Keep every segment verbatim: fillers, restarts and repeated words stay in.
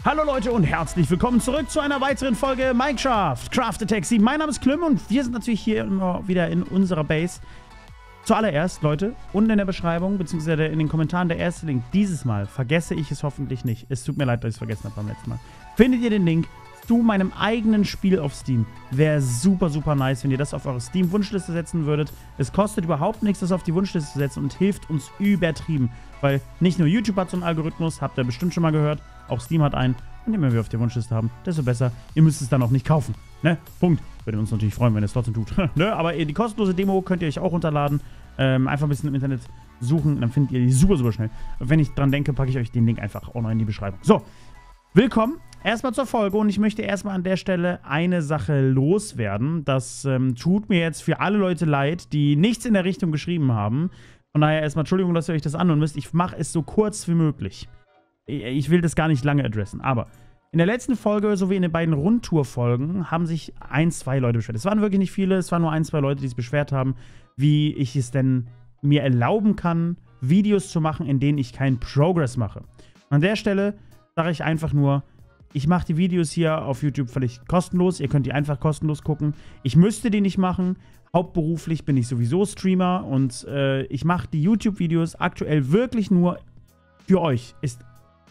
Hallo Leute und herzlich willkommen zurück zu einer weiteren Folge Minecraft Craft Attack sieben. Mein Name ist Klim und wir sind natürlich hier immer wieder in unserer Base. Zuallererst, Leute, unten in der Beschreibung bzw. in den Kommentaren der erste Link. Dieses Mal vergesse ich es hoffentlich nicht. Es tut mir leid, dass ich es vergessen habe beim letzten Mal. Findet ihr den Link zu meinem eigenen Spiel auf Steam. Wäre super, super nice, wenn ihr das auf eure Steam-Wunschliste setzen würdet. Es kostet überhaupt nichts, das auf die Wunschliste zu setzen und hilft uns übertrieben. Weil nicht nur YouTube hat so einen Algorithmus, habt ihr bestimmt schon mal gehört, auch Steam hat einen. Und je mehr wir auf der Wunschliste haben, desto besser. Ihr müsst es dann auch nicht kaufen. Ne? Punkt. Würde uns natürlich freuen, wenn ihr es trotzdem tut. Ne? Aber die kostenlose Demo könnt ihr euch auch runterladen. Ähm, einfach ein bisschen im Internet suchen, dann findet ihr die super, super schnell. Und wenn ich dran denke, packe ich euch den Link einfach auch noch in die Beschreibung. So, willkommen. Erstmal zur Folge und ich möchte erstmal an der Stelle eine Sache loswerden. Das ähm, tut mir jetzt für alle Leute leid, die nichts in der Richtung geschrieben haben. Von daher erstmal Entschuldigung, dass ihr euch das anhören müsst. Ich mache es so kurz wie möglich. Ich will das gar nicht lange adressen, aber in der letzten Folge sowie in den beiden Rundtour-Folgen haben sich ein, zwei Leute beschwert. Es waren wirklich nicht viele, es waren nur ein, zwei Leute, die sich beschwert haben, wie ich es denn mir erlauben kann, Videos zu machen, in denen ich keinen Progress mache. Und an der Stelle sage ich einfach nur, ich mache die Videos hier auf YouTube völlig kostenlos. Ihr könnt die einfach kostenlos gucken. Ich müsste die nicht machen. Hauptberuflich bin ich sowieso Streamer und äh, ich mache die YouTube-Videos aktuell wirklich nur für euch. Ist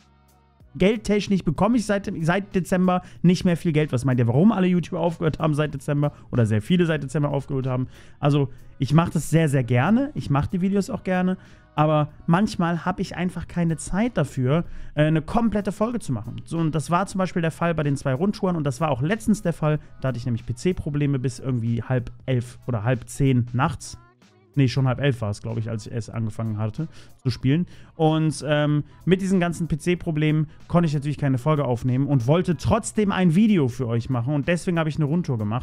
geldtechnisch bekomme ich seit, seit Dezember nicht mehr viel Geld. Was meint ihr, warum alle YouTuber aufgehört haben seit Dezember? Oder sehr viele seit Dezember aufgehört haben? Also, ich mache das sehr, sehr gerne. Ich mache die Videos auch gerne. Aber manchmal habe ich einfach keine Zeit dafür, eine komplette Folge zu machen. So, und das war zum Beispiel der Fall bei den zwei Rundtouren. Und das war auch letztens der Fall. Da hatte ich nämlich P C-Probleme bis irgendwie halb elf oder halb zehn nachts. Nee, schon halb elf war es, glaube ich, als ich erst angefangen hatte zu spielen. Und ähm, mit diesen ganzen P C-Problemen konnte ich natürlich keine Folge aufnehmen und wollte trotzdem ein Video für euch machen. Und deswegen habe ich eine Rundtour gemacht.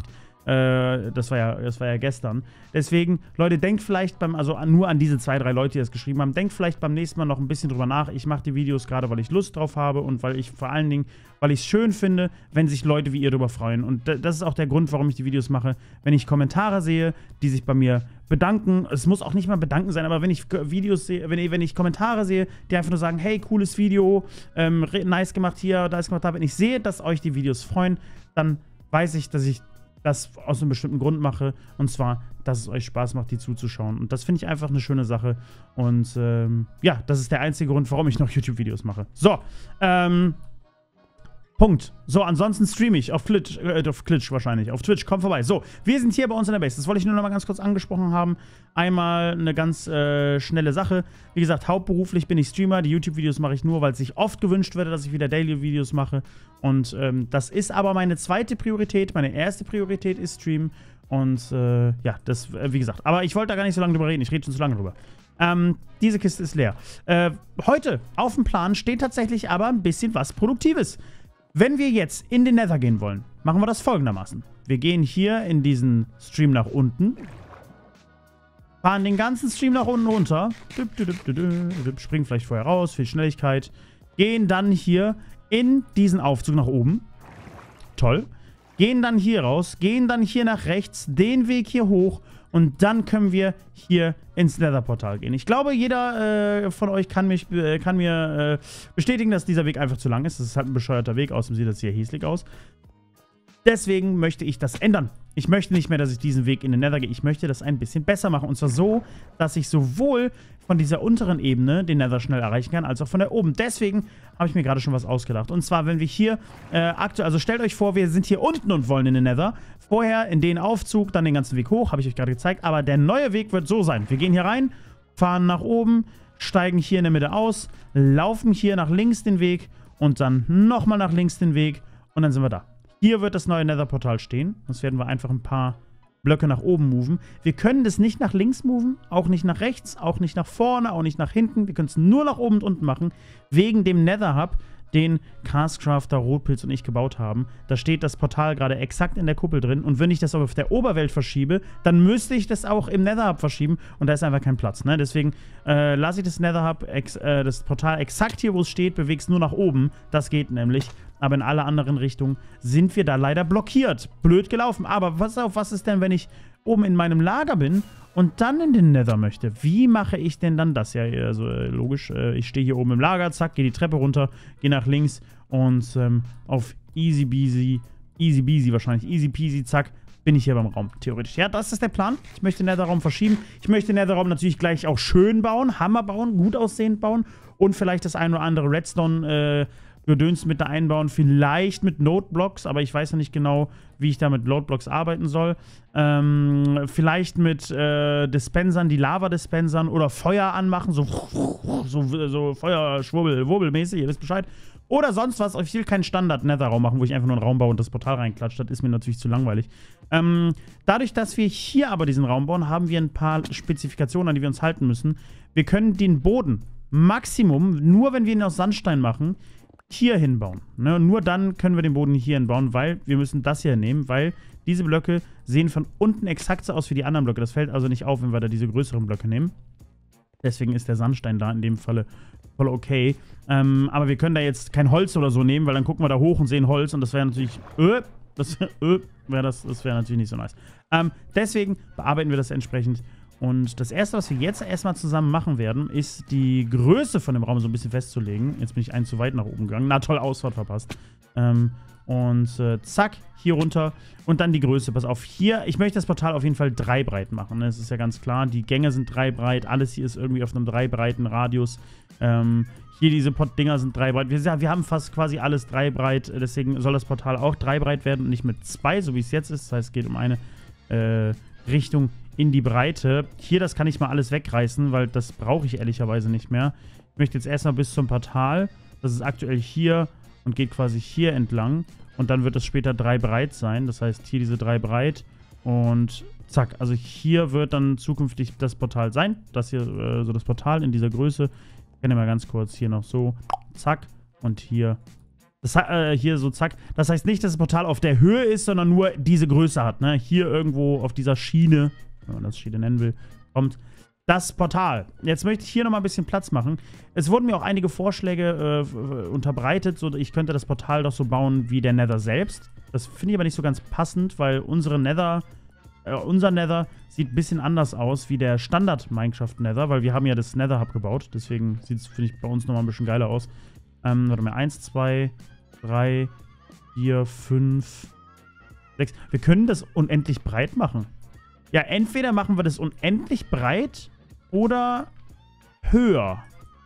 Äh, das war ja, das war ja gestern. Deswegen, Leute, denkt vielleicht beim, also nur an diese zwei, drei Leute, die das geschrieben haben, denkt vielleicht beim nächsten Mal noch ein bisschen drüber nach. Ich mache die Videos gerade, weil ich Lust drauf habe und weil ich vor allen Dingen, weil ich es schön finde, wenn sich Leute wie ihr darüber freuen. Und das ist auch der Grund, warum ich die Videos mache. Wenn ich Kommentare sehe, die sich bei mir bedanken, es muss auch nicht mal bedanken sein, aber wenn ich Videos sehe, wenn ich, wenn ich Kommentare sehe, die einfach nur sagen, hey, cooles Video, ähm, nice gemacht hier, da ist gemacht da, wenn ich sehe, dass euch die Videos freuen, dann weiß ich, dass ich das aus einem bestimmten Grund mache, und zwar, dass es euch Spaß macht, die zuzuschauen. Und das finde ich einfach eine schöne Sache. Und ähm, ja, das ist der einzige Grund, warum ich noch YouTube-Videos mache. So, ähm, Punkt. So, ansonsten streame ich auf Twitch, äh, auf Twitch wahrscheinlich, auf Twitch, kommt vorbei. So, wir sind hier bei uns in der Base. Das wollte ich nur noch mal ganz kurz angesprochen haben. Einmal eine ganz äh, schnelle Sache. Wie gesagt, hauptberuflich bin ich Streamer. Die YouTube-Videos mache ich nur, weil es sich oft gewünscht wird, dass ich wieder Daily-Videos mache. Und ähm, das ist aber meine zweite Priorität. Meine erste Priorität ist Stream. Und äh, ja, das, äh, wie gesagt. Aber ich wollte da gar nicht so lange drüber reden. Ich rede schon zu lange drüber. Ähm, diese Kiste ist leer. Äh, heute auf dem Plan steht tatsächlich aber ein bisschen was Produktives. Wenn wir jetzt in den Nether gehen wollen, machen wir das folgendermaßen. Wir gehen hier in diesen Stream nach unten, fahren den ganzen Stream nach unten runter, springen vielleicht vorher raus, viel Schnelligkeit, gehen dann hier in diesen Aufzug nach oben, toll, gehen dann hier raus, gehen dann hier nach rechts, den Weg hier hoch und dann können wir hier ins Nether-Portal gehen. Ich glaube, jeder äh, von euch kann, mich, äh, kann mir äh, bestätigen, dass dieser Weg einfach zu lang ist. Das ist halt ein bescheuerter Weg, außerdem sieht das hier hässlich aus. Deswegen möchte ich das ändern. Ich möchte nicht mehr, dass ich diesen Weg in den Nether gehe. Ich möchte das ein bisschen besser machen. Und zwar so, dass ich sowohl von dieser unteren Ebene den Nether schnell erreichen kann, als auch von der oben. Deswegen habe ich mir gerade schon was ausgedacht. Und zwar, wenn wir hier äh, aktuell, also stellt euch vor, wir sind hier unten und wollen in den Nether. Vorher in den Aufzug, dann den ganzen Weg hoch, habe ich euch gerade gezeigt. Aber der neue Weg wird so sein. Wir gehen hier rein, fahren nach oben, steigen hier in der Mitte aus, laufen hier nach links den Weg und dann nochmal nach links den Weg und dann sind wir da. Hier wird das neue Nether-Portal stehen. Sonst werden wir einfach ein paar Blöcke nach oben moven. Wir können das nicht nach links moven, auch nicht nach rechts, auch nicht nach vorne, auch nicht nach hinten. Wir können es nur nach oben und unten machen, wegen dem Nether-Hub, den Castcrafter, Rotpilz und ich gebaut haben. Da steht das Portal gerade exakt in der Kuppel drin. Und wenn ich das auf der Oberwelt verschiebe, dann müsste ich das auch im Nether-Hub verschieben. Und da ist einfach kein Platz. Ne? Deswegen äh, lasse ich das Nether-Hub, äh, das Portal exakt hier, wo es steht, bewege es nur nach oben. Das geht nämlich. Aber in alle anderen Richtungen sind wir da leider blockiert. Blöd gelaufen. Aber pass auf, was ist denn, wenn ich oben in meinem Lager bin und dann in den Nether möchte? Wie mache ich denn dann das? Ja, also äh, logisch, äh, ich stehe hier oben im Lager, zack, gehe die Treppe runter, gehe nach links Und ähm, auf easy peasy, easy peasy wahrscheinlich, easy peasy, zack, bin ich hier beim Raum, theoretisch. Ja, das ist der Plan. Ich möchte den Netherraum verschieben. Ich möchte den Netherraum natürlich gleich auch schön bauen, Hammer bauen, gut aussehend bauen und vielleicht das ein oder andere Redstone Gedöns mit da einbauen. Vielleicht mit Nodeblocks, aber ich weiß ja nicht genau, wie ich da mit Nodeblocks arbeiten soll. Ähm, vielleicht mit äh, Dispensern, die Lava-Dispensern oder Feuer anmachen, so, so, so Feuer-Schwurbel-Wurbel-mäßig, ihr wisst Bescheid. Oder sonst was. Ich will keinen Standard-Netherraum machen, wo ich einfach nur einen Raum baue und das Portal reinklatscht. Das ist mir natürlich zu langweilig. Ähm, dadurch, dass wir hier aber diesen Raum bauen, haben wir ein paar Spezifikationen, an die wir uns halten müssen. Wir können den Boden Maximum, nur wenn wir ihn aus Sandstein machen, hier hinbauen. Ne? Nur dann können wir den Boden hier hinbauen, weil wir müssen das hier nehmen, weil diese Blöcke sehen von unten exakt so aus wie die anderen Blöcke. Das fällt also nicht auf, wenn wir da diese größeren Blöcke nehmen. Deswegen ist der Sandstein da in dem Falle voll okay. Ähm, aber wir können da jetzt kein Holz oder so nehmen, weil dann gucken wir da hoch und sehen Holz und das wäre natürlich, äh, das, äh, wär das, das wäre natürlich nicht so nice. Ähm, deswegen bearbeiten wir das entsprechend. Und das Erste, was wir jetzt erstmal zusammen machen werden, ist die Größe von dem Raum so ein bisschen festzulegen. Jetzt bin ich einen zu weit nach oben gegangen. Na toll, Ausfahrt verpasst. Ähm, und äh, zack, hier runter. Und dann die Größe. Pass auf, hier, ich möchte das Portal auf jeden Fall drei breit machen. Das ist ja ganz klar. Die Gänge sind drei breit. Alles hier ist irgendwie auf einem drei breiten Radius. Ähm, hier diese Pot-Dinger sind drei breit. Wir, wir haben fast quasi alles drei breit. Deswegen soll das Portal auch drei breit werden und nicht mit zwei, so wie es jetzt ist. Das heißt, es geht um eine äh, Richtung in die Breite. Hier, das kann ich mal alles wegreißen, weil das brauche ich ehrlicherweise nicht mehr. Ich möchte jetzt erstmal bis zum Portal. Das ist aktuell hier und geht quasi hier entlang. Und dann wird das später drei breit sein. Das heißt, hier diese drei breit. Und zack. Also hier wird dann zukünftig das Portal sein. Das hier, äh, so das Portal in dieser Größe. Ich kann ja mal ganz kurz hier noch so. Zack. Und hier. Das, äh, hier so zack. Das heißt nicht, dass das Portal auf der Höhe ist, sondern nur diese Größe hat. Ne? Hier irgendwo auf dieser Schiene, wenn man das Schiene nennen will, kommt das Portal. Jetzt möchte ich hier nochmal ein bisschen Platz machen. Es wurden mir auch einige Vorschläge äh, unterbreitet, so ich könnte das Portal doch so bauen wie der Nether selbst. Das finde ich aber nicht so ganz passend, weil unsere Nether, äh, unser Nether sieht ein bisschen anders aus wie der Standard-Minecraft-Nether, weil wir haben ja das Nether-Hub gebaut. Deswegen sieht es, finde ich, bei uns nochmal ein bisschen geiler aus. Ähm, warte mal, eins, zwei, drei, vier, fünf, sechs. Wir können das unendlich breit machen. Ja, entweder machen wir das unendlich breit oder höher.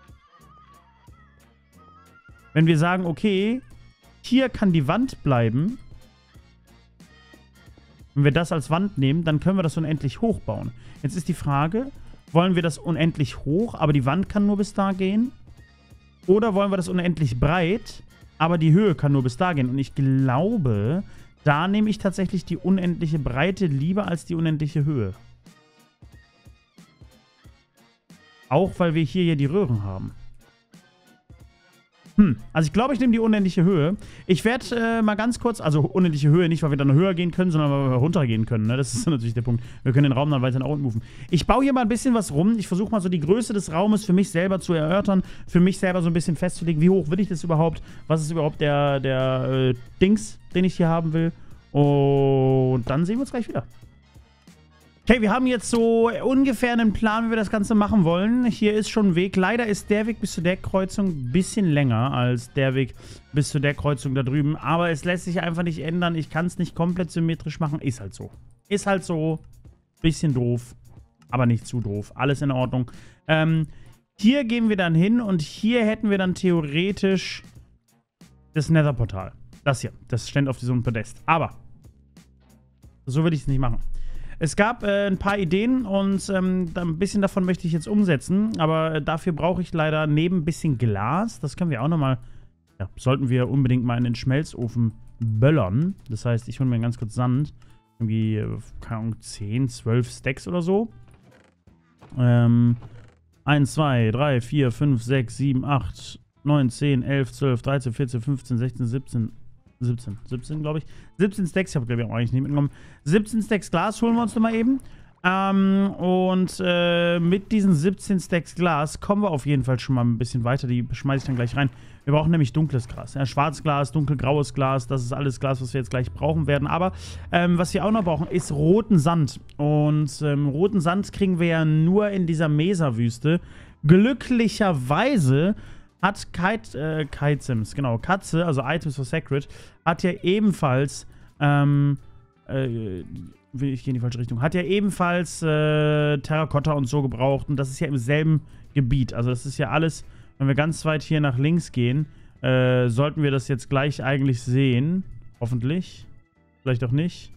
Wenn wir sagen, okay, hier kann die Wand bleiben. Wenn wir das als Wand nehmen, dann können wir das unendlich hoch bauen. Jetzt ist die Frage, wollen wir das unendlich hoch, aber die Wand kann nur bis da gehen? Oder wollen wir das unendlich breit, aber die Höhe kann nur bis da gehen? Und ich glaube, da nehme ich tatsächlich die unendliche Breite lieber als die unendliche Höhe. Auch weil wir hier ja die Röhren haben. Hm, also ich glaube, ich nehme die unendliche Höhe. Ich werde äh, mal ganz kurz, also unendliche Höhe nicht, weil wir dann höher gehen können, sondern weil wir runtergehen können. Ne? Das ist natürlich der Punkt. Wir können den Raum dann weiter nach unten moven. Ich baue hier mal ein bisschen was rum. Ich versuche mal so die Größe des Raumes für mich selber zu erörtern, für mich selber so ein bisschen festzulegen, wie hoch will ich das überhaupt, was ist überhaupt der, der äh, Dings, den ich hier haben will. Und dann sehen wir uns gleich wieder. Okay, wir haben jetzt so ungefähr einen Plan, wie wir das Ganze machen wollen. Hier ist schon ein Weg. Leider ist der Weg bis zu der Kreuzung ein bisschen länger als der Weg bis zu der Kreuzung da drüben. Aber es lässt sich einfach nicht ändern. Ich kann es nicht komplett symmetrisch machen. Ist halt so. Ist halt so. Bisschen doof. Aber nicht zu doof. Alles in Ordnung. Ähm, hier gehen wir dann hin und hier hätten wir dann theoretisch das Nether-Portal. Das hier. Das stand auf diesem Podest. Aber so würde ich es nicht machen. Es gab äh, ein paar Ideen und ähm, ein bisschen davon möchte ich jetzt umsetzen. Aber äh, dafür brauche ich leider neben ein bisschen Glas. Das können wir auch nochmal, ja, sollten wir unbedingt mal in den Schmelzofen böllern. Das heißt, ich hole mir ganz kurz Sand. Irgendwie, äh, keine Ahnung, zehn, zwölf Stacks oder so. Ähm, eins, zwei, drei, vier, fünf, sechs, sieben, acht, neun, zehn, elf, zwölf, dreizehn, vierzehn, fünfzehn, sechzehn, siebzehn, siebzehn, siebzehn, glaube ich. siebzehn Stacks, ich habe, glaube ich, auch eigentlich nicht mitgenommen. siebzehn Stacks Glas holen wir uns nochmal eben. Ähm, und äh, mit diesen siebzehn Stacks Glas kommen wir auf jeden Fall schon mal ein bisschen weiter. Die schmeiße ich dann gleich rein. Wir brauchen nämlich dunkles Glas. Ja, Schwarzglas, dunkelgraues Glas, das ist alles Glas, was wir jetzt gleich brauchen werden. Aber ähm, was wir auch noch brauchen, ist roten Sand. Und ähm, roten Sand kriegen wir ja nur in dieser Mesa-Wüste. Glücklicherweise hat Kite, äh, Kite Sims, genau, Katze, also Items for Sacred, hat ja ebenfalls, ähm, äh, ich gehe in die falsche Richtung, hat ja ebenfalls äh, Terrakotta und so gebraucht und das ist ja im selben Gebiet. Also das ist ja alles, wenn wir ganz weit hier nach links gehen, äh, sollten wir das jetzt gleich eigentlich sehen. Hoffentlich. Vielleicht auch nicht.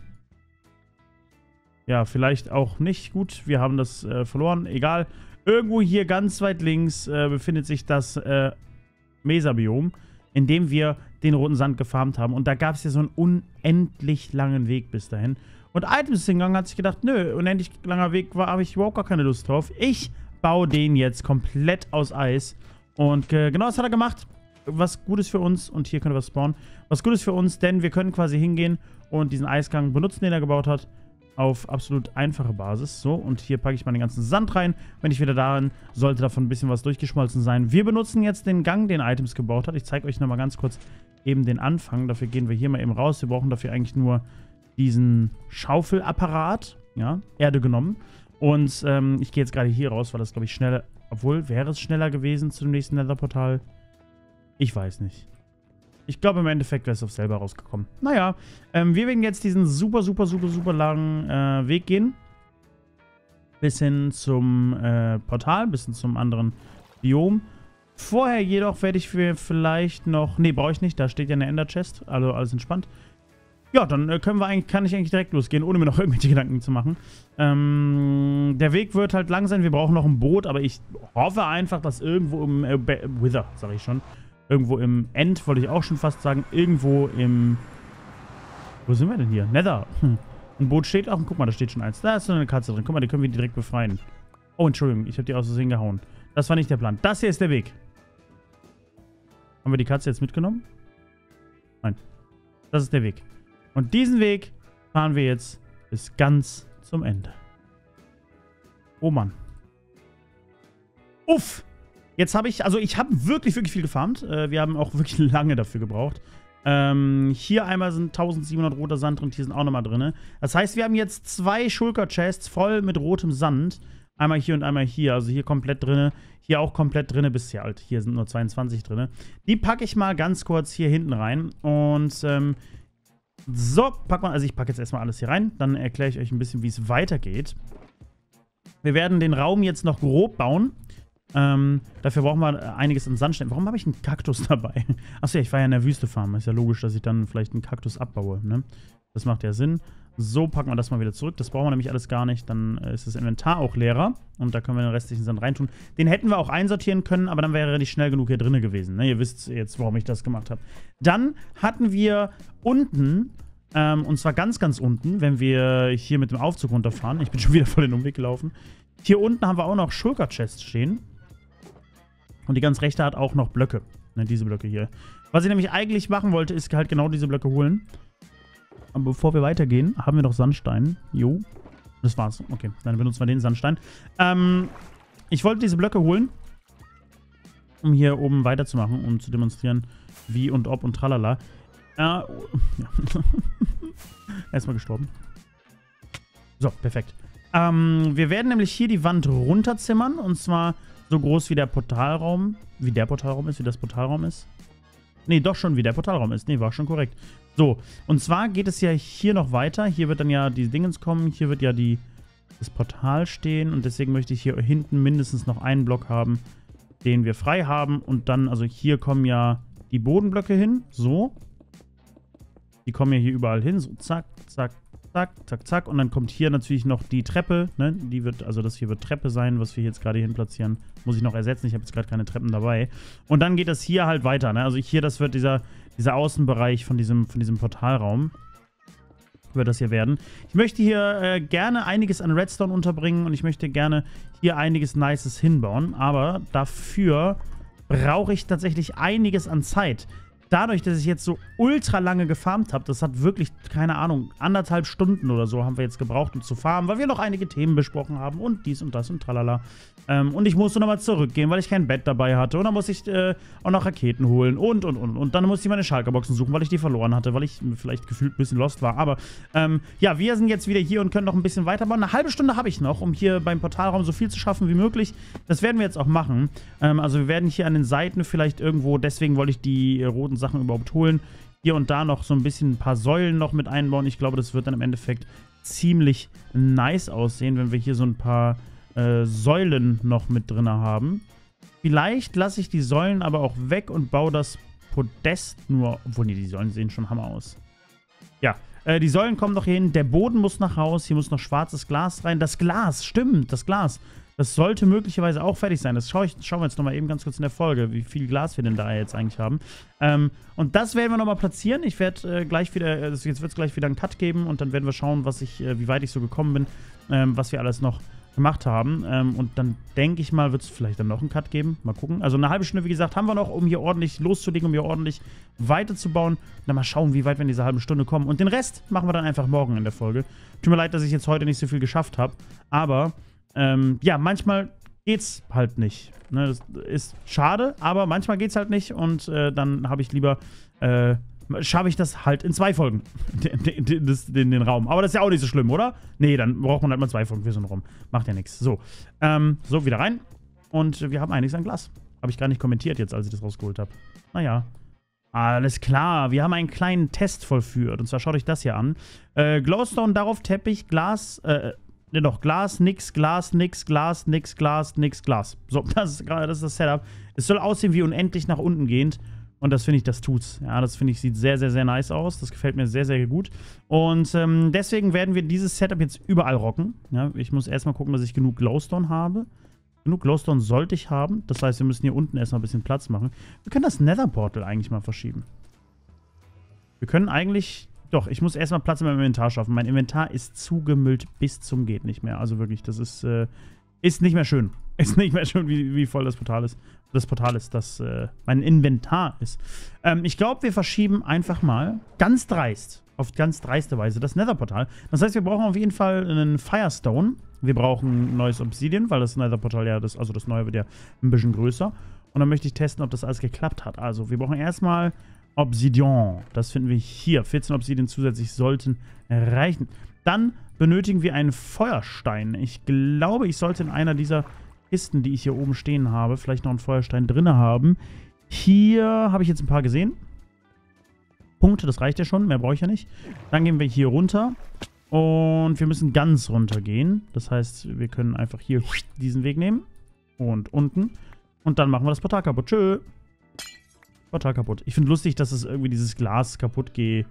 Ja, vielleicht auch nicht. Gut, wir haben das äh, verloren. Egal. Irgendwo hier ganz weit links äh, befindet sich das äh, Mesa-Biom, in dem wir den roten Sand gefarmt haben. Und da gab es ja so einen unendlich langen Weg bis dahin. Und Items hingegangen, hat sich gedacht, nö, unendlich langer Weg war, habe ich überhaupt gar keine Lust drauf. Ich baue den jetzt komplett aus Eis. Und äh, genau das hat er gemacht. Was Gutes für uns. Und hier können wir spawnen. Was Gutes für uns, denn wir können quasi hingehen und diesen Eisgang benutzen, den er gebaut hat. Auf absolut einfache Basis. So, und hier packe ich mal den ganzen Sand rein. Wenn ich wieder da bin, sollte davon ein bisschen was durchgeschmolzen sein. Wir benutzen jetzt den Gang, den Items gebaut hat. Ich zeige euch nochmal ganz kurz eben den Anfang. Dafür gehen wir hier mal eben raus. Wir brauchen dafür eigentlich nur diesen Schaufelapparat. Ja, Erde genommen. Und ähm, ich gehe jetzt gerade hier raus, weil das, glaube ich, schneller... Obwohl, wäre es schneller gewesen zu dem nächsten Nether-Portal? Ich weiß nicht. Ich glaube, im Endeffekt wäre es auf selber rausgekommen. Naja, ähm, wir werden jetzt diesen super, super, super, super langen äh, Weg gehen. Bis hin zum äh, Portal, bis hin zum anderen Biom. Vorher jedoch werde ich für vielleicht noch... Nee, brauche ich nicht. Da steht ja eine Ender-Chest. Also alles entspannt. Ja, dann äh, können wir eigentlich, kann ich eigentlich direkt losgehen, ohne mir noch irgendwelche Gedanken zu machen. Ähm, der Weg wird halt lang sein. Wir brauchen noch ein Boot, aber ich hoffe einfach, dass irgendwo im... Äh, Wither, sage ich schon. Irgendwo im End, wollte ich auch schon fast sagen. Irgendwo im... Wo sind wir denn hier? Nether. Hm. Ein Boot steht auch. Guck mal, da steht schon eins. Da ist so eine Katze drin. Guck mal, die können wir direkt befreien. Oh, Entschuldigung. Ich habe die aus Versehen gehauen. Das war nicht der Plan. Das hier ist der Weg. Haben wir die Katze jetzt mitgenommen? Nein. Das ist der Weg. Und diesen Weg fahren wir jetzt bis ganz zum Ende. Oh Mann. Uff. Jetzt habe ich, also ich habe wirklich, wirklich viel gefarmt. Äh, wir haben auch wirklich lange dafür gebraucht. Ähm, hier einmal sind eintausendsiebenhundert roter Sand drin, hier sind auch nochmal drin. Das heißt, wir haben jetzt zwei Schulker-Chests voll mit rotem Sand. Einmal hier und einmal hier, also hier komplett drin. Hier auch komplett drin, bis hier halt, hier sind nur zweiundzwanzig drin. Die packe ich mal ganz kurz hier hinten rein. Und, ähm, so, pack mal, also ich packe jetzt erstmal alles hier rein. Dann erkläre ich euch ein bisschen, wie es weitergeht. Wir werden den Raum jetzt noch grob bauen. Ähm, dafür brauchen wir einiges an Sandstein. Warum habe ich einen Kaktus dabei? Achso, ja, ich war ja in der Wüste farmen. Ist ja logisch, dass ich dann vielleicht einen Kaktus abbaue, ne? Das macht ja Sinn. So, packen wir das mal wieder zurück. Das brauchen wir nämlich alles gar nicht. Dann äh, ist das Inventar auch leerer. Und da können wir den restlichen Sand reintun. Den hätten wir auch einsortieren können, aber dann wäre er nicht schnell genug hier drin gewesen. Ne? Ihr wisst jetzt, warum ich das gemacht habe. Dann hatten wir unten, ähm, und zwar ganz, ganz unten, wenn wir hier mit dem Aufzug runterfahren. Ich bin schon wieder voll den Umweg gelaufen. Hier unten haben wir auch noch Schulker-Chests stehen. Und die ganz rechte hat auch noch Blöcke. Ne, diese Blöcke hier. Was ich nämlich eigentlich machen wollte, ist halt genau diese Blöcke holen. Aber bevor wir weitergehen, haben wir noch Sandstein. Jo. Das war's. Okay, dann benutzen wir den Sandstein. Ähm, ich wollte diese Blöcke holen, um hier oben weiterzumachen, um zu demonstrieren, wie und ob und tralala. Äh, ja. Erstmal gestorben. So, perfekt. Ähm, wir werden nämlich hier die Wand runterzimmern. Und zwar so groß wie der Portalraum. Wie der Portalraum ist, wie das Portalraum ist. Nee, doch schon, wie der Portalraum ist. Nee, war schon korrekt. So, und zwar geht es ja hier noch weiter. Hier wird dann ja die Dingens kommen. Hier wird ja die, das Portal stehen. Und deswegen möchte ich hier hinten mindestens noch einen Block haben, den wir frei haben. Und dann, also hier kommen ja die Bodenblöcke hin. So. Die kommen ja hier überall hin. So, zack, zack, zack, zack, zack. Und dann kommt hier natürlich noch die Treppe. Ne? Die wird, also das hier wird Treppe sein, was wir jetzt gerade hier hin platzieren. Muss ich noch ersetzen. Ich habe jetzt gerade keine Treppen dabei. Und dann geht das hier halt weiter. Ne? Also hier, das wird dieser, dieser Außenbereich von diesem, von diesem Portalraum. Wird das hier werden. Ich möchte hier äh, gerne einiges an Redstone unterbringen. Und ich möchte gerne hier einiges Nices hinbauen. Aber dafür brauche ich tatsächlich einiges an Zeit. dadurch, dass ich jetzt so ultra lange gefarmt habe, das hat wirklich, keine Ahnung, anderthalb Stunden oder so haben wir jetzt gebraucht, um zu farmen, weil wir noch einige Themen besprochen haben und dies und das und tralala. Ähm, und ich musste nochmal zurückgehen, weil ich kein Bett dabei hatte. Und dann musste ich äh, auch noch Raketen holen und, und, und. Und dann musste ich meine Schalkerboxen suchen, weil ich die verloren hatte, weil ich vielleicht gefühlt ein bisschen lost war. Aber ähm, ja, wir sind jetzt wieder hier und können noch ein bisschen weiterbauen. Eine halbe Stunde habe ich noch, um hier beim Portalraum so viel zu schaffen wie möglich. Das werden wir jetzt auch machen. Ähm, also wir werden hier an den Seiten vielleicht irgendwo, deswegen wollte ich die äh, roten Sachen überhaupt holen, hier und da noch so ein bisschen ein paar Säulen noch mit einbauen. Ich glaube, das wird dann im Endeffekt ziemlich nice aussehen, wenn wir hier so ein paar äh, Säulen noch mit drin haben. Vielleicht lasse ich die Säulen aber auch weg und baue das Podest nur, obwohl nee, die Säulen sehen schon Hammer aus. Ja, äh, die Säulen kommen noch hier hin. Der Boden muss nach raus. Hier muss noch schwarzes Glas rein. Das Glas, stimmt, das Glas. Das sollte möglicherweise auch fertig sein. Das schaue ich, schauen wir jetzt nochmal eben ganz kurz in der Folge, wie viel Glas wir denn da jetzt eigentlich haben. Ähm, und das werden wir nochmal platzieren. Ich werde äh, gleich wieder, äh, jetzt wird es gleich wieder einen Cut geben und dann werden wir schauen, was ich, äh, wie weit ich so gekommen bin, ähm, was wir alles noch gemacht haben. Ähm, und dann denke ich mal, wird es vielleicht dann noch einen Cut geben. Mal gucken. Also eine halbe Stunde, wie gesagt, haben wir noch, um hier ordentlich loszulegen, um hier ordentlich weiterzubauen. Und dann mal schauen, wie weit wir in dieser halben Stunde kommen. Und den Rest machen wir dann einfach morgen in der Folge. Tut mir leid, dass ich jetzt heute nicht so viel geschafft habe. Aber Ähm, ja, manchmal geht's halt nicht. Ne, das ist schade, aber manchmal geht's halt nicht und äh, dann habe ich lieber, äh, schaffe ich das halt in zwei Folgen, den, den, den, den Raum. Aber das ist ja auch nicht so schlimm, oder? Nee, dann braucht man halt mal zwei Folgen für so einen Raum. Macht ja nichts. So, ähm, so, wieder rein. Und wir haben einiges an Glas. Habe ich gar nicht kommentiert jetzt, als ich das rausgeholt habe. Naja. Alles klar, wir haben einen kleinen Test vollführt. Und zwar schaut euch das hier an. Äh, Glowstone, darauf Teppich, Glas, äh, Ne, doch, Glas, nix, Glas, nix, Glas, nix, Glas, nix, Glas. So, das ist, das ist das Setup. Es soll aussehen wie unendlich nach unten gehend. Und das finde ich, das tut's. Ja, das finde ich, sieht sehr, sehr, sehr nice aus. Das gefällt mir sehr, sehr gut. Und ähm, deswegen werden wir dieses Setup jetzt überall rocken. Ja, ich muss erstmal gucken, dass ich genug Glowstone habe. Genug Glowstone sollte ich haben. Das heißt, wir müssen hier unten erstmal ein bisschen Platz machen. Wir können das Nether Portal eigentlich mal verschieben. Wir können eigentlich... Doch, ich muss erstmal Platz in meinem Inventar schaffen. Mein Inventar ist zugemüllt bis zum geht nicht mehr. Also wirklich, das ist, äh, ist nicht mehr schön. Ist nicht mehr schön, wie, wie voll das Portal ist. Das Portal ist, das äh, mein Inventar ist. Ähm, ich glaube, wir verschieben einfach mal ganz dreist, auf ganz dreiste Weise, das Nether-Portal. Das heißt, wir brauchen auf jeden Fall einen Firestone. Wir brauchen ein neues Obsidian, weil das Nether-Portal ja, das, also das neue wird ja ein bisschen größer. Und dann möchte ich testen, ob das alles geklappt hat. Also, wir brauchen erstmal Obsidian. Das finden wir hier. vierzehn Obsidian zusätzlich sollten reichen. Dann benötigen wir einen Feuerstein. Ich glaube, ich sollte in einer dieser Kisten, die ich hier oben stehen habe, vielleicht noch einen Feuerstein drin haben. Hier habe ich jetzt ein paar gesehen. Punkte, das reicht ja schon. Mehr brauche ich ja nicht. Dann gehen wir hier runter. Und wir müssen ganz runter gehen. Das heißt, wir können einfach hier diesen Weg nehmen. Und unten. Und dann machen wir das Portal kaputt. Tschö. Portal kaputt. Ich finde lustig, dass es irgendwie dieses Glas kaputt geh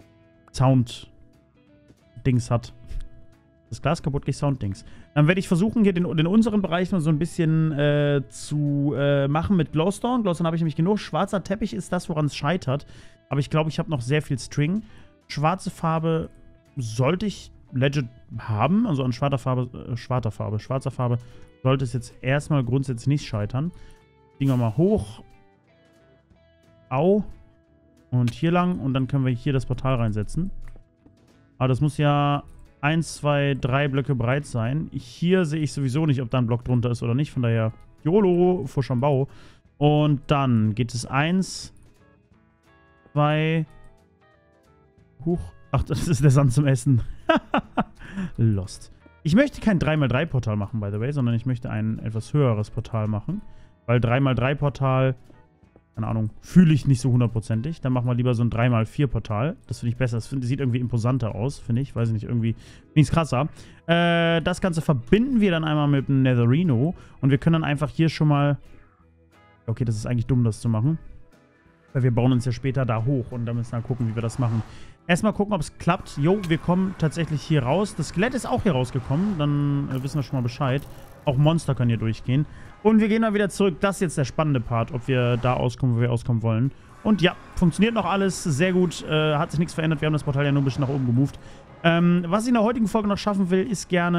Sound-Dings hat. Das Glas kaputt geh Sound-Dings. Dann werde ich versuchen, hier den, den unseren Bereich noch so ein bisschen äh, zu äh, machen mit Glowstone. Glowstone habe ich nämlich genug. Schwarzer Teppich ist das, woran es scheitert. Aber ich glaube, ich habe noch sehr viel String. Schwarze Farbe sollte ich legit haben. Also an schwarzer Farbe, äh, schwarzer Farbe, schwarzer Farbe sollte es jetzt erstmal grundsätzlich nicht scheitern. Gehen wir mal hoch. Au. Und hier lang. Und dann können wir hier das Portal reinsetzen. Aber das muss ja eins, zwei, drei Blöcke breit sein. Hier sehe ich sowieso nicht, ob da ein Block drunter ist oder nicht. Von daher, YOLO, Fuschambau. Und dann geht es eins, zwei. Huch. Ach, das ist der Sand zum Essen. Lost. Ich möchte kein drei mal drei Portal machen, by the way, sondern ich möchte ein etwas höheres Portal machen. Weil drei mal drei Portal... keine Ahnung, fühle ich nicht so hundertprozentig. Dann machen wir lieber so ein drei mal vier Portal. Das finde ich besser. Das find, sieht irgendwie imposanter aus, finde ich. Weiß ich nicht, irgendwie finde ich es krasser. Äh, das Ganze verbinden wir dann einmal mit dem Netherino. Und wir können dann einfach hier schon mal... Okay, das ist eigentlich dumm, das zu machen. Weil wir bauen uns ja später da hoch. Und da müssen wir gucken, wie wir das machen. Erstmal gucken, ob es klappt. Jo, wir kommen tatsächlich hier raus. Das Skelett ist auch hier rausgekommen. Dann äh, wissen wir schon mal Bescheid. Auch Monster können hier durchgehen. Und wir gehen dann wieder zurück. Das ist jetzt der spannende Part, ob wir da auskommen, wo wir auskommen wollen. Und ja, funktioniert noch alles sehr gut. Äh, hat sich nichts verändert. Wir haben das Portal ja nur ein bisschen nach oben gemoved. Ähm, was ich in der heutigen Folge noch schaffen will, ist gerne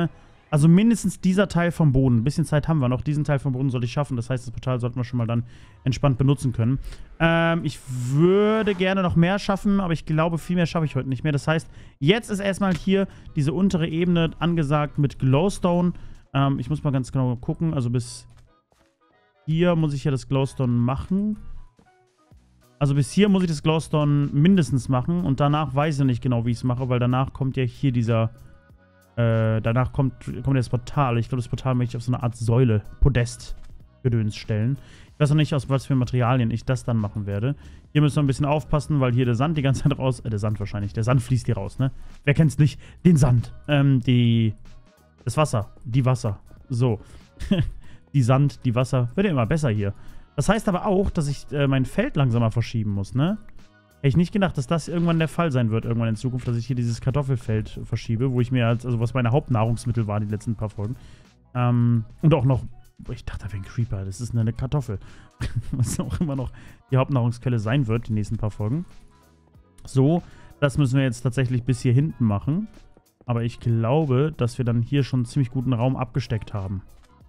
Also mindestens dieser Teil vom Boden. Ein bisschen Zeit haben wir noch. Diesen Teil vom Boden sollte ich schaffen. Das heißt, das Portal sollten wir schon mal dann entspannt benutzen können. Ähm, ich würde gerne noch mehr schaffen, aber ich glaube, viel mehr schaffe ich heute nicht mehr. Das heißt, jetzt ist erstmal hier diese untere Ebene angesagt mit Glowstone. Ähm, ich muss mal ganz genau gucken. Also bis hier muss ich ja das Glowstone machen. Also bis hier muss ich das Glowstone mindestens machen. Und danach weiß ich noch nicht genau, wie ich es mache, weil danach kommt ja hier dieser... Äh, danach kommt, kommt das Portal. Ich glaube, das Portal möchte ich auf so eine Art Säule, Podest, Gedöns stellen. Ich weiß noch nicht, aus was für Materialien ich das dann machen werde. Hier müssen wir ein bisschen aufpassen, weil hier der Sand die ganze Zeit raus... Äh, der Sand wahrscheinlich. Der Sand fließt hier raus, ne? Wer kennt's nicht? Den Sand. Ähm, die... Das Wasser. Die Wasser. So. Die Sand, die Wasser. Wird ja immer besser hier. Das heißt aber auch, dass ich äh, mein Feld langsamer verschieben muss, ne? Hätte ich nicht gedacht, dass das irgendwann der Fall sein wird, irgendwann in Zukunft, dass ich hier dieses Kartoffelfeld verschiebe, wo ich mir als, also was meine Hauptnahrungsmittel waren, die letzten paar Folgen. Ähm, und auch noch, ich dachte, da wäre ein Creeper, das ist eine Kartoffel. Was auch immer noch die Hauptnahrungsquelle sein wird, die nächsten paar Folgen. So, das müssen wir jetzt tatsächlich bis hier hinten machen. Aber ich glaube, dass wir dann hier schon einen ziemlich guten Raum abgesteckt haben.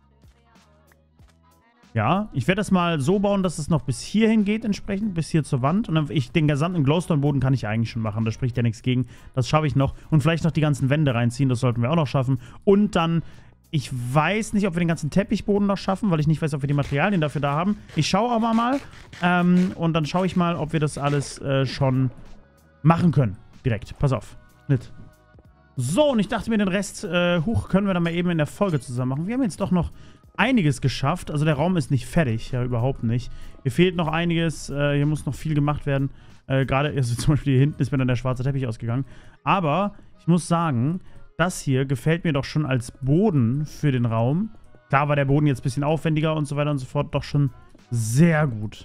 Ja, ich werde das mal so bauen, dass es noch bis hierhin geht entsprechend, bis hier zur Wand. Und dann ich, den gesamten Glowstone-Boden kann ich eigentlich schon machen, da spricht ja nichts gegen. Das schaffe ich noch. Und vielleicht noch die ganzen Wände reinziehen, das sollten wir auch noch schaffen. Und dann, ich weiß nicht, ob wir den ganzen Teppichboden noch schaffen, weil ich nicht weiß, ob wir die Materialien dafür da haben. Ich schaue aber mal. Ähm, und dann schaue ich mal, ob wir das alles äh, schon machen können. Direkt, pass auf. Schnitt. So, und ich dachte mir, den Rest, äh, huch, können wir dann mal eben in der Folge zusammen machen. Wir haben jetzt doch noch einiges geschafft. Also der Raum ist nicht fertig, ja, überhaupt nicht. Hier fehlt noch einiges, äh, hier muss noch viel gemacht werden. Äh, gerade, also zum Beispiel hier hinten ist mir dann der schwarze Teppich ausgegangen. Aber ich muss sagen, das hier gefällt mir doch schon als Boden für den Raum. Klar war der Boden jetzt ein bisschen aufwendiger und so weiter und so fort, doch schon sehr gut.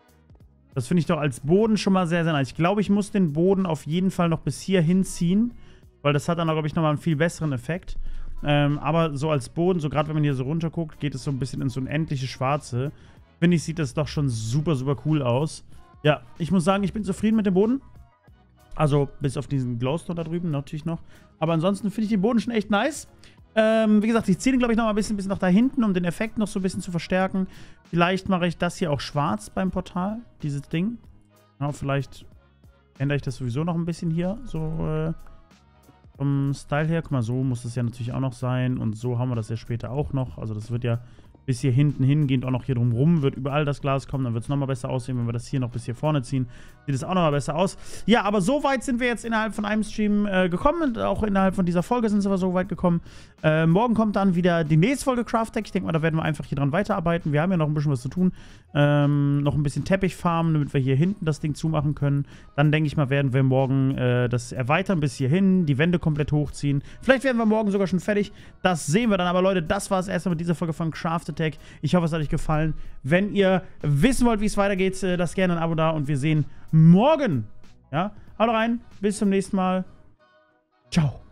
Das finde ich doch als Boden schon mal sehr, sehr nice. Ich glaube, ich muss den Boden auf jeden Fall noch bis hier hinziehen, weil das hat dann, glaube ich, nochmal einen viel besseren Effekt. Ähm, aber so als Boden, so gerade wenn man hier so runter guckt, geht es so ein bisschen ins unendliche Schwarze. Finde ich, sieht das doch schon super, super cool aus. Ja, ich muss sagen, ich bin zufrieden mit dem Boden. Also, bis auf diesen Glowstone da drüben natürlich noch. Aber ansonsten finde ich den Boden schon echt nice. Ähm, wie gesagt, ich ziehe den, glaube ich, noch mal ein bisschen, bisschen nach da hinten, um den Effekt noch so ein bisschen zu verstärken. Vielleicht mache ich das hier auch schwarz beim Portal, dieses Ding. Ja, vielleicht ändere ich das sowieso noch ein bisschen hier, so, äh, vom Style her. Guck mal, so muss das ja natürlich auch noch sein. Und so haben wir das ja später auch noch. Also das wird ja bis hier hinten hingehend auch noch hier drumrum, wird überall das Glas kommen. Dann wird es nochmal besser aussehen, wenn wir das hier noch bis hier vorne ziehen. Sieht es auch nochmal besser aus. Ja, aber so weit sind wir jetzt innerhalb von einem Stream äh, gekommen. Und auch innerhalb von dieser Folge sind wir so weit gekommen. Äh, morgen kommt dann wieder die nächste Folge Craft-Tech. Ich denke mal, da werden wir einfach hier dran weiterarbeiten. Wir haben ja noch ein bisschen was zu tun. Ähm, noch ein bisschen Teppich farmen, damit wir hier hinten das Ding zumachen können. Dann denke ich mal, werden wir morgen äh, das erweitern bis hierhin, die Wände komplett hochziehen. Vielleicht werden wir morgen sogar schon fertig. Das sehen wir dann. Aber Leute, das war es erstmal mit dieser Folge von Craft Attack. Ich hoffe, es hat euch gefallen. Wenn ihr wissen wollt, wie es weitergeht, äh, lasst gerne ein Abo da und wir sehen morgen. Ja, haut rein. Bis zum nächsten Mal. Ciao.